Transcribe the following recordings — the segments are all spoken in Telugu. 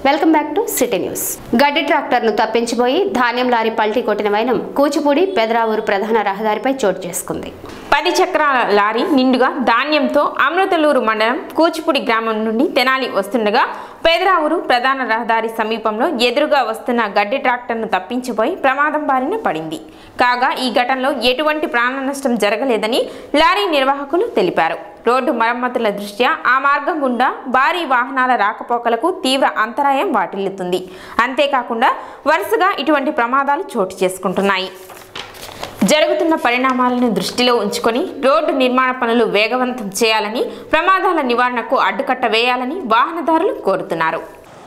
Welcome back to city news. గడ్డి ట్రాక్టర్ను తప్పించిపోయి ధాన్యం లారీ పల్టీ కొట్టిన వైనం కూచిపూడి పెదరావూరు ప్రధాన రహదారిపై చోటు చేసుకుంది. 10 చక్రాల లారీ నిండుగా ధాన్యంతో అమృతలూరు మండలం కూచిపూడి గ్రామం నుండి తెనాలి వస్తుండగా పెదరావూరు ప్రధాన రహదారి సమీపంలో ఎదురుగా వస్తున్న గడ్డి ట్రాక్టర్ను తప్పించిపోయి ప్రమాదం బారిన పడింది. కాగా ఈ ఘటనలో ఎటువంటి ప్రాణ నష్టం జరగలేదని లారీ నిర్వాహకులు తెలిపారు. రోడ్డు మరమ్మతుల దృష్ట్యా ఆ మార్గం గుండా భారీ వాహనాల రాకపోకలకు తీవ్ర అంతరాయం వాటిల్లుతుంది. అంతేకాకుండా వరుసగా ఇటువంటి ప్రమాదాలు చోటు చేసుకుంటున్నాయి. జరుగుతున్న పరిణామాలను దృష్టిలో ఉంచుకొని రోడ్డు నిర్మాణ పనులు వేగవంతం చేయాలని, ప్రమాదాల నివారణకు అడ్డుకట్ట వేయాలని వాహనదారులు కోరుతున్నారు.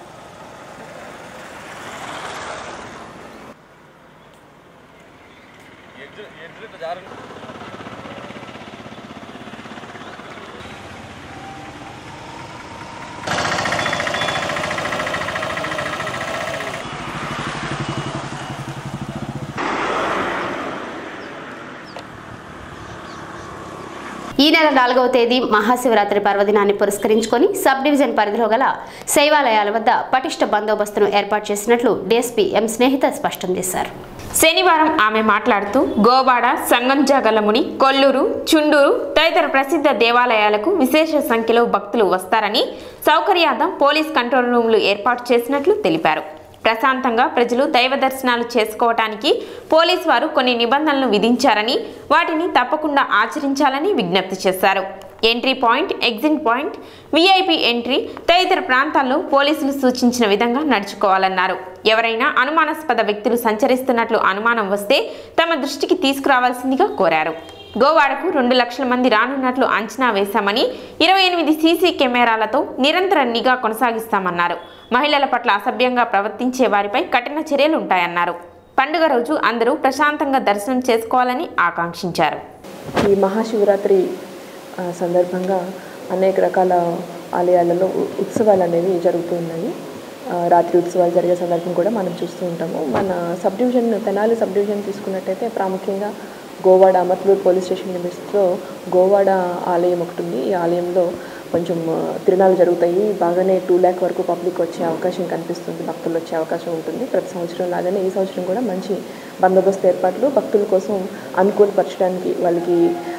ఈ నెల 4వ తేదీ మహాశివరాత్రి పర్వదినాన్ని పురస్కరించుకొని సబ్ డివిజన్ పరిధిలో గల శైవాలయాల వద్ద పటిష్ట బందోబస్తును ఏర్పాటు చేసినట్లు డీఎస్పీ ఎం స్నేహిత స్పష్టం చేశారు. శనివారం ఆమె మాట్లాడుతూ గోవాడ, సంగంజాగలముని, కొల్లూరు, చుండూరు తదితర ప్రసిద్ధ దేవాలయాలకు విశేష సంఖ్యలో భక్తులు వస్తారని సౌకర్యార్థం పోలీస్ కంట్రోల్ రూమ్లు ఏర్పాటు చేసినట్లు తెలిపారు. ప్రశాంతంగా ప్రజలు దైవ దర్శనాలు చేసుకోవటానికి పోలీసు వారు కొన్ని నిబంధనలు విధించారని, వాటిని తప్పకుండా ఆచరించాలని విజ్ఞప్తి చేశారు. Entry point, exit point, VIP entry తదితర ప్రాంతాల్లో పోలీసులు సూచించిన విధంగా నడుచుకోవాలన్నారు. ఎవరైనా అనుమానాస్పద వ్యక్తులు సంచరిస్తున్నట్లు అనుమానం వస్తే తమ దృష్టికి తీసుకురావాల్సిందిగా కోరారు. గోవాడకు 2 లక్షల మంది రానున్నట్లు అంచనా వేశామని, 28 సీసీ కెమెరాలతో నిరంతర నిఘా కొనసాగిస్తామన్నారు. మహిళల పట్ల అసభ్యంగా ప్రవర్తించే వారిపై కఠిన చర్యలు ఉంటాయన్నారు. పండుగ రోజు అందరూ ప్రశాంతంగా దర్శనం చేసుకోవాలని ఆకాంక్షించారు. ఈ మహాశివరాత్రి సందర్భంగా అనేక రకాల ఆలయాలలో ఉత్సవాలు అనేవి జరుగుతున్నాయి. రాత్రి ఉత్సవాలు జరిగే సందర్భం కూడా మనం చూస్తూ ఉంటాము. మన sub division Tenali sub division తీసుకున్నట్టయితే ప్రాముఖ్యంగా గోవాడ అమర్తలూరు పోలీస్ స్టేషన్ లిమిట్స్లో గోవాడ ఆలయం ఒకటి ఉంది. ఈ ఆలయంలో కొంచెం తిరునాళ్ళు జరుగుతాయి. బాగానే 2 lakh వరకు పబ్లిక్ వచ్చే అవకాశం కనిపిస్తుంది, భక్తులు వచ్చే అవకాశం ఉంటుంది. ప్రతి సంవత్సరం లాగానే ఈ సంవత్సరం కూడా మంచి బందోబస్తు ఏర్పాట్లు భక్తుల కోసం అనుకూలపరచడానికి, వాళ్ళకి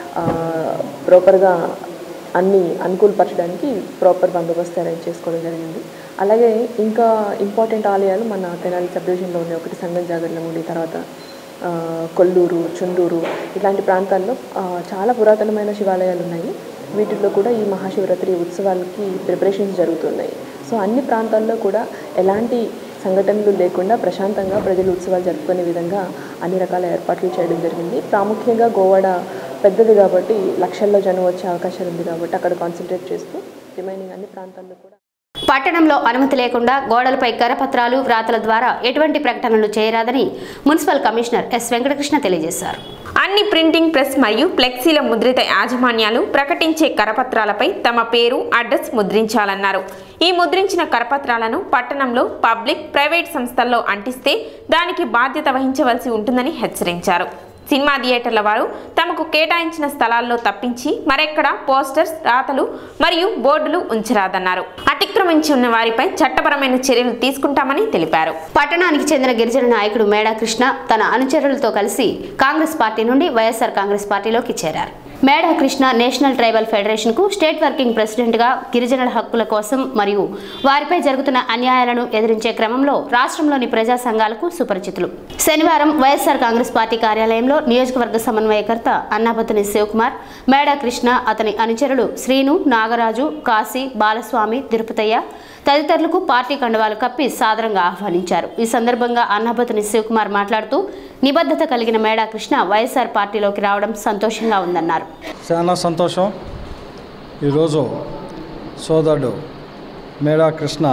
ప్రాపర్గా అన్ని అనుకూలపరచడానికి ప్రాపర్ బందోబస్తు అరేంజ్ చేసుకోవడం జరిగింది. అలాగే ఇంకా ఇంపార్టెంట్ ఆలయాలు మన తెనాలి సబ్ డివిజన్లో ఉన్నాయి. ఒకటి సంగంజాగర్లముడి, తర్వాత కొల్లూరు, చుండూరు ఇలాంటి ప్రాంతాల్లో చాలా పురాతనమైన శివాలయాలు ఉన్నాయి. వీటిల్లో కూడా ఈ మహాశివరాత్రి ఉత్సవాలకి ప్రిపరేషన్స్ జరుగుతున్నాయి. సో అన్ని ప్రాంతాల్లో కూడా ఎలాంటి సంఘటనలు లేకుండా ప్రశాంతంగా ప్రజలు ఉత్సవాలు జరుపుకునే విధంగా అన్ని రకాల ఏర్పాట్లు చేయడం జరిగింది. ప్రాముఖ్యంగా గోవాడ పెద్దది కాబట్టి లక్షల్లో జనం వచ్చే అవకాశాలు ఉంది కాబట్టి అక్కడ కాన్సన్ట్రేట్ చేస్తూ రిమైనింగ్ అన్ని ప్రాంతాల్లో కూడా పట్టణంలో అనుమతి లేకుండా గోడలపై కరపత్రాలు, వ్రాతల ద్వారా ఎటువంటి ప్రకటనలు చేయరాదని మున్సిపల్ కమిషనర్ ఎస్ వెంకటకృష్ణ తెలియజేశారు. అన్ని ప్రింటింగ్ ప్రెస్ మరియు ఫ్లెక్సీల ముద్రిత యాజమాన్యాలు ప్రకటించే కరపత్రాలపై తమ పేరు, అడ్రస్ ముద్రించాలన్నారు. ఈ ముద్రించిన కరపత్రాలను పట్టణంలో పబ్లిక్, ప్రైవేట్ సంస్థల్లో అంటిస్తే దానికి బాధ్యత వహించవలసి ఉంటుందని హెచ్చరించారు. సినిమా థియేటర్ల వారు తమకు కేటాయించిన స్థలాల్లో తప్పించి మరెక్కడా పోస్టర్స్, రాతలు మరియు బోర్డులు ఉంచరాదన్నారు. అతిక్రమించి ఉన్న వారిపై చట్టపరమైన చర్యలు తీసుకుంటామని తెలిపారు. పట్టణానికి చెందిన గిరిజన నాయకుడు మేడా కృష్ణ తన అనుచరులతో కలిసి కాంగ్రెస్ పార్టీ నుండి వైఎస్ఆర్ కాంగ్రెస్ పార్టీలోకి చేరారు. Meda Krishna national tribal federation కు స్టేట్ వర్కింగ్ ప్రెసిడెంట్ గా గిరిజనుల హక్కుల కోసం మరియు వారిపై జరుగుతున్న అన్యాయాలను ఎదిరించే క్రమంలో రాష్ట్రంలోని ప్రజా సంఘాలకు సుపరిచితులు. శనివారం వైఎస్ఆర్ కాంగ్రెస్ పార్టీ కార్యాలయంలో నియోజకవర్గ సమన్వయకర్త అన్నాబతుని శివకుమార్, మేడా కృష్ణ, అతని అనుచరులు శ్రీను, నాగరాజు, కాశీ, బాలస్వామి, తిరుపతయ్య తదితరులకు పార్టీ కండువాలు కప్పి సాదరంగా ఆహ్వానించారు. ఈ సందర్భంగా అన్నాబతుని శివకుమార్ మాట్లాడుతూ నిబద్ధత కలిగిన మేడా కృష్ణ వైఎస్ఆర్ పార్టీలోకి రావడం సంతోషంగా ఉందన్నారు. చాలా సంతోషం. ఈరోజు సోదరుడు Meda Krishna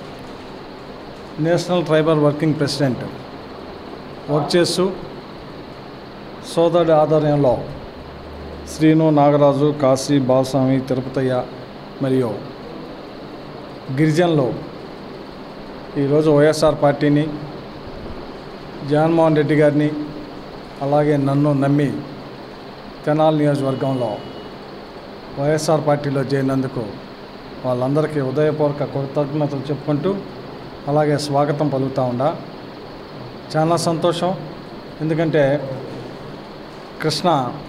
national tribal working president work చేస్తూ సోదరుడి ఆధ్వర్యంలో శ్రీను, నాగరాజు, కాశీ, బాలస్వామి, తిరుపతయ్య మరియు గిరిజనులు ఈరోజు వైఎస్ఆర్ పార్టీని, జగన్మోహన్ రెడ్డి గారిని, అలాగే నన్ను నమ్మి తెనాలి నియోజకవర్గంలో వైఎస్ఆర్ పార్టీలో చేరినందుకు వాళ్ళందరికీ హృదయపూర్వక కృతజ్ఞతలు చెప్పుకుంటూ అలాగే స్వాగతం పలుకుతూ ఉండా. చాలా సంతోషం. ఎందుకంటే కృష్ణ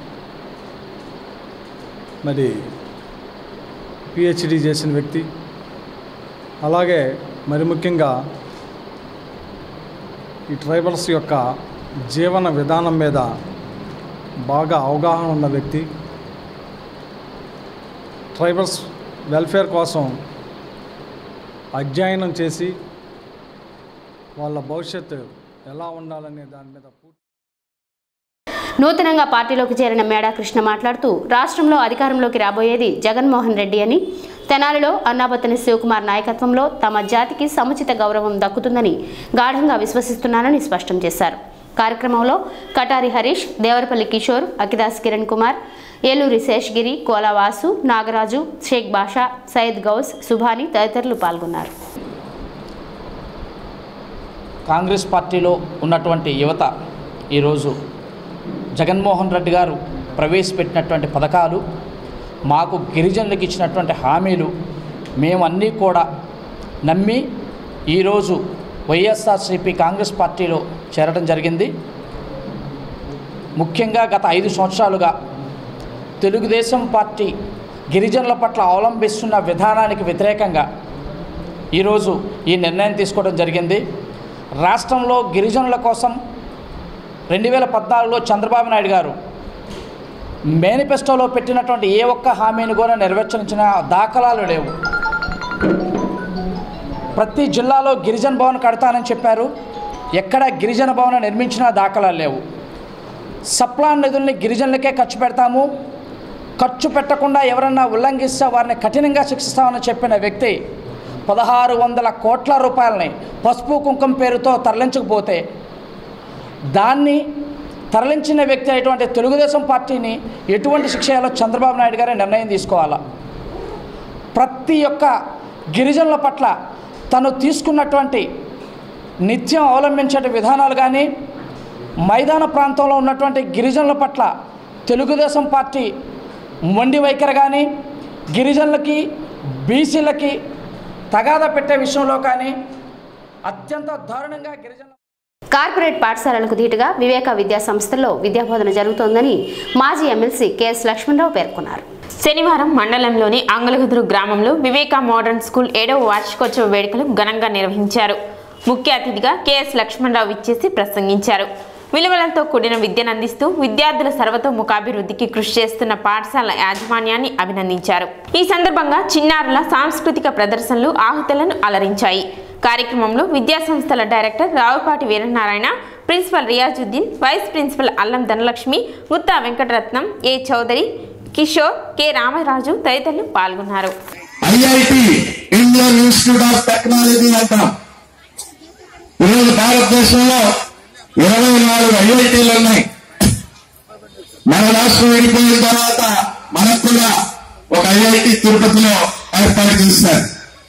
మరి పిహెచ్డి చేసిన వ్యక్తి, అలాగే మరి ముఖ్యంగా ఈ ట్రైబల్స్ యొక్క జీవన విధానం మీద బాగా అవగాహన ఉన్న వ్యక్తి. ట్రైబల్స్ వెల్ఫేర్ కోసం అధ్యయనం చేసి వాళ్ళ భవిష్యత్తు ఎలా ఉండాలనే దాని మీద నూతనంగా పార్టీలోకి చేరిన మేడా కృష్ణ మాట్లాడుతూ రాష్ట్రంలో అధికారంలోకి రాబోయేది జగన్మోహన్ రెడ్డి అని, తెనాలిలో అన్నాబత్తుని శివకుమార్ నాయకత్వంలో తమ జాతికి సముచిత గౌరవం దక్కుతుందని గాఢంగా విశ్వసిస్తున్నానని స్పష్టం చేశారు. కార్యక్రమంలో కటారి హరీష్, దేవరపల్లి కిషోర్, అకిదాస్ కిరణ్ కుమార్, ఏలూరి శేషగిరి, కోలావాసు, నాగరాజు, షేక్ బాషా, సయ్యద్ గౌస్, సుభాని తదితరులు పాల్గొన్నారు. కాంగ్రెస్ పార్టీలో ఉన్నటువంటి యువత ఈరోజు జగన్మోహన్ రెడ్డి గారు ప్రవేశపెట్టినటువంటి పథకాలు, మాకు గిరిజనులకు ఇచ్చినటువంటి హామీలు మేమన్నీ కూడా నమ్మి ఈరోజు వైఎస్ఆర్సీపీ కాంగ్రెస్ పార్టీలో చేరడం జరిగింది. ముఖ్యంగా గత 5 సంవత్సరాలుగా తెలుగుదేశం పార్టీ గిరిజనుల పట్ల అవలంబిస్తున్న విధానానికి వ్యతిరేకంగా ఈరోజు ఈ నిర్ణయం తీసుకోవడం జరిగింది. రాష్ట్రంలో గిరిజనుల కోసం 2014లో చంద్రబాబు నాయుడు గారు మేనిఫెస్టోలో పెట్టినటువంటి ఏ ఒక్క హామీని కూడా నెరవేర్చిన దాఖలాలు లేవు. ప్రతి జిల్లాలో గిరిజన భవన్ కడతానని చెప్పారు. ఎక్కడ గిరిజన భవనం నిర్మించిన దాఖలాలు లేవు. సప్లాన్ నిధుల్ని గిరిజనులకే ఖర్చు పెడతాము, ఖర్చు పెట్టకుండా ఎవరన్నా ఉల్లంఘిస్తే వారిని కఠినంగా శిక్షిస్తామని చెప్పిన వ్యక్తి 1600 కోట్ల రూపాయలని పసుపు కుంకుమ పేరుతో తరలించకపోతే దాన్ని తరలించిన వ్యక్తి అయినటువంటి తెలుగుదేశం పార్టీని ఎటువంటి శిక్ష చేయాలో చంద్రబాబు నాయుడు గారే నిర్ణయం తీసుకోవాలా. ప్రతి ఒక్క గిరిజనుల పట్ల తను తీసుకున్నటువంటి నిత్యం అవలంబించే విధానాలు కానీ, మైదాన ప్రాంతంలో ఉన్నటువంటి గిరిజనుల పట్ల తెలుగుదేశం పార్టీ మొండి వైఖరి కానీ, గిరిజనులకి బీసీలకి తగాదా పెట్టే విషయంలో కానీ అత్యంత దారుణంగా గిరిజనుల కార్పొరేట్ పాఠశాలలకు ధీటుగా వివేక విద్యా సంస్థల్లో విద్యాబోధన జరుగుతోందని మాజీ ఎమ్మెల్సీ కెఎస్ లక్ష్మణరావు పేర్కొన్నారు. శనివారం మండలంలోని అంగలగుదురు గ్రామంలో వివేక మోడర్న్ స్కూల్ 7వ వార్షికోత్సవ వేడుకలు ఘనంగా నిర్వహించారు. ముఖ్య అతిథిగా కెఎస్ లక్ష్మణరావు ఇచ్చేసి ప్రసంగించారు. విలువలతో కూడిన విద్యను అందిస్తూ విద్యార్థుల సర్వతోముఖాభివృద్ధికి కృషి చేస్తున్న పాఠశాల యాజమాన్యాన్ని అభినందించారు. ఈ సందర్భంగా చిన్నారుల సాంస్కృతిక ప్రదర్శనలు ఆహుతులను అలరించాయి. కార్యక్రమంలో విద్యాసంస్థల director Ravupati Veeranarayana, principal Riazuddin, vice principal Allam Dhanalakshmi, Gutta Venkataratnam, A Chowdary, Kishore, K Ramaraju తదితరులు పాల్గొన్నారు. IIT Indian Institute of Technology అంటాం. ఈరోజు భారతదేశంలో 24 ఐఐటీలు ఉన్నాయి. మన రాష్ట్రం విడిపోయిన తర్వాత మనకు కూడా ఒక ఐఐటి తిరుపతిలో ఏర్పాటు చేశారు.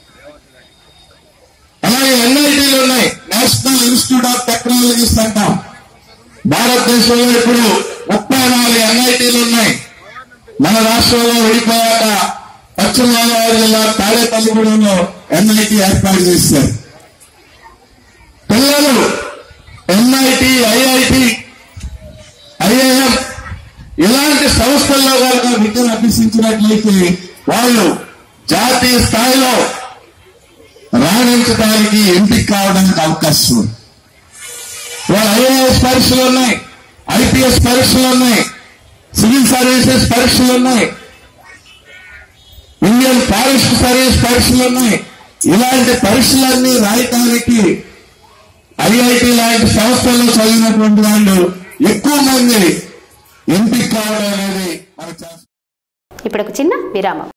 అలాగే ఎన్ఐటీలు ఉన్నాయి, నేషనల్ ఇన్స్టిట్యూట్ ఆఫ్ టెక్నాలజీస్ అంటాం. భారతదేశంలో ఇప్పుడు 34 ఎన్ఐటీలు ఉన్నాయి. మన రాష్ట్రంలో విడిపోయాక పశ్చిమ గోదావరి జిల్లా తాడేపల్లిగూడెంలో ఎన్ఐటి ఏర్పాటు చేశారు. పిల్లలు ఎన్ఐటి, ఐఐటి, ఐఐఎం ఇలాంటి సంస్థల్లో కనుక విద్యను అభ్యసించినట్లయితే వాళ్ళు జాతీయ స్థాయిలో రాణించడానికి ఎంపిక కావడానికి అవకాశం ఉంది. వాళ్ళ ఐఏఎస్ పరీక్షలు ఉన్నాయి, ఐపీఎస్ పరీక్షలు ఉన్నాయి, సివిల్ సర్వీసెస్ పరీక్షలు ఉన్నాయి, ఇండియన్ ఫారెస్ట్ సర్వీస్ పరీక్షలు ఉన్నాయి. ఇలాంటి పరీక్షలన్నీ రాయటానికి ఐఐటి లాంటి సంస్థల్లో చదివినటువంటి వాళ్ళు ఎక్కువ మంది ఎంపిక కావడం అనేది మనకు. ఇప్పుడు ఒక చిన్న విరామం.